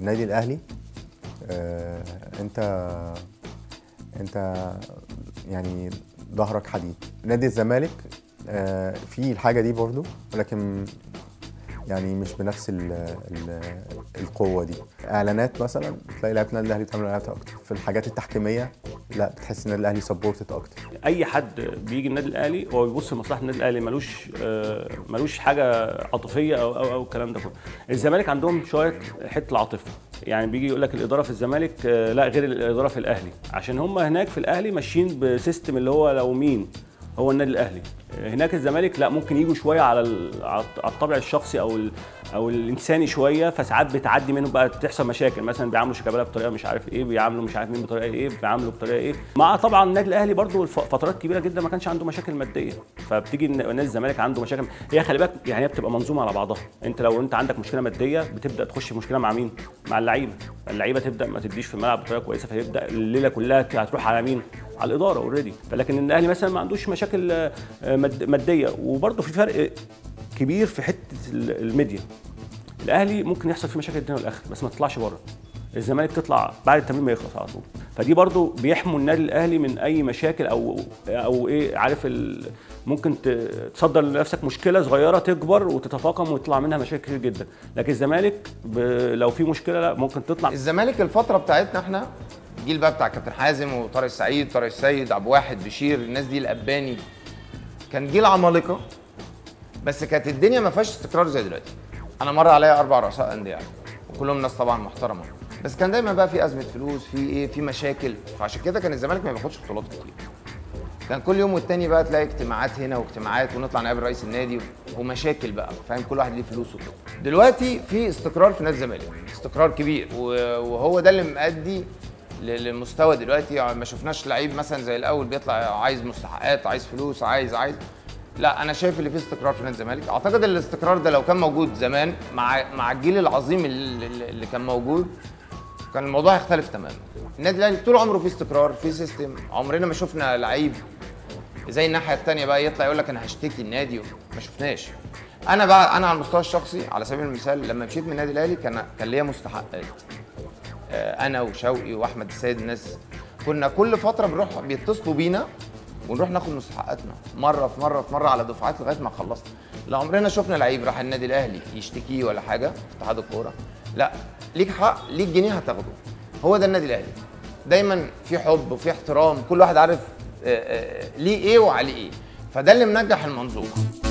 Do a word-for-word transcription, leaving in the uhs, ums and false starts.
النادي الاهلي آه انت انت يعني ظهرك حديد. نادي الزمالك آه في الحاجه دي برضو، ولكن يعني مش بنفس ال ال القوه دي. اعلانات مثلا بتلاقي لعيبه النادي الاهلي بتعمل اعلانات اكتر. في الحاجات التحكيميه لا، بتحس ان النادي الاهلي سبورتد اكتر. اي حد بيجي النادي الاهلي هو بيبص لمصلحه النادي الاهلي، ملوش آه ملوش حاجه عاطفيه او او او الكلام ده كله. الزمالك عندهم شويه حته العاطفه، يعني بيجي يقول لك الاداره في الزمالك آه لا غير الاداره في الاهلي، عشان هم هناك في الاهلي ماشيين بسيستم اللي هو لو مين هو النادي الاهلي. هناك الزمالك لا، ممكن يجوا شويه على على الطبع الشخصي او او الانساني شويه، فساعات بتعدي منهم بقى تحصل مشاكل. مثلا بيعاملوا شيكابالا بطريقه مش عارف ايه، بيعاملوا مش عارف مين بطريقه ايه، بيعاملوا بطريقه ايه. مع طبعا النادي الاهلي برضو فترات كبيره جدا ما كانش عنده مشاكل ماديه، فبتيجي نادي الزمالك عنده مشاكل. هي خلي بالك يعني هي بتبقى منظومه على بعضها. انت لو انت عندك مشكله ماديه بتبدا تخش في مشكله مع مين؟ مع اللعيبه. اللعيبه تبدا ما تديش في الملعب بطريقه كويسه، فيبدا الليله كلها هتروح على مين؟ على الاداره اوريدي. فلكن الاهلي مثلا ما عندوش مشاكل ماديه. وبرضه في فرق كبير في حته الميديا. الاهلي ممكن يحصل فيه مشاكل الدنيا والاخر بس ما تطلعش بره. الزمالك تطلع بعد التمرين ما يخلص على طول. فدي برضه بيحموا النادي الاهلي من اي مشاكل او او ايه، عارف ممكن تصدر لنفسك مشكله صغيره تكبر وتتفاقم ويطلع منها مشاكل كتير جدا. لكن الزمالك لو في مشكله لا ممكن تطلع. الزمالك الفتره بتاعتنا احنا الجيل بقى بتاع كابتن حازم وطارق السعيد، طارق السيد، عبد الواحد، بشير، الناس دي، الاباني، كان جيل عمالقه، بس كانت الدنيا ما فيهاش استقرار زي دلوقتي. انا مر عليا اربع رؤساء انديه وكلهم ناس طبعا محترمه، بس كان دايما بقى في ازمه فلوس، في ايه، في مشاكل. فعشان كده كان الزمالك ما بياخدش بطولات كتير. كان كل يوم والتاني بقى تلاقي اجتماعات هنا واجتماعات ونطلع نقابل رئيس النادي ومشاكل بقى، فاهم، كل واحد ليه فلوس وكده. دلوقتي في استقرار في نادي الزمالك، استقرار كبير، وهو ده اللي مؤدي للمستوى دلوقتي. يعني ما شفناش لعيب مثلا زي الاول بيطلع عايز مستحقات، عايز فلوس، عايز عايز لا، انا شايف اللي فيه استقرار في نادي الزمالك. اعتقد الاستقرار ده لو كان موجود زمان مع مع الجيل العظيم اللي, اللي كان موجود كان الموضوع هيختلف تماما. النادي الاهلي طول عمره فيه استقرار، فيه سيستم. عمرنا ما شفنا لعيب زي الناحيه الثانيه بقى يطلع يقول لك انا هشتكي النادي، ما شفناش. انا بقى انا على المستوى الشخصي على سبيل المثال لما مشيت من النادي الاهلي كان كان ليا مستحقات. انا وشوقي واحمد السيد، الناس كنا كل فتره بنروح بيتصلوا بينا ونروح ناخد مستحقاتنا مره في مره في مره على دفعات لغايه ما خلصنا. لا عمرنا شفنا لعيب راح النادي الاهلي يشتكيه ولا حاجه في اتحاد الكوره. لا، ليك حق، ليك جنيه هتاخده. هو ده النادي الاهلي، دايما في حب وفي احترام، كل واحد عارف ليه ايه وعليه ايه. فده اللي منجح المنظومه.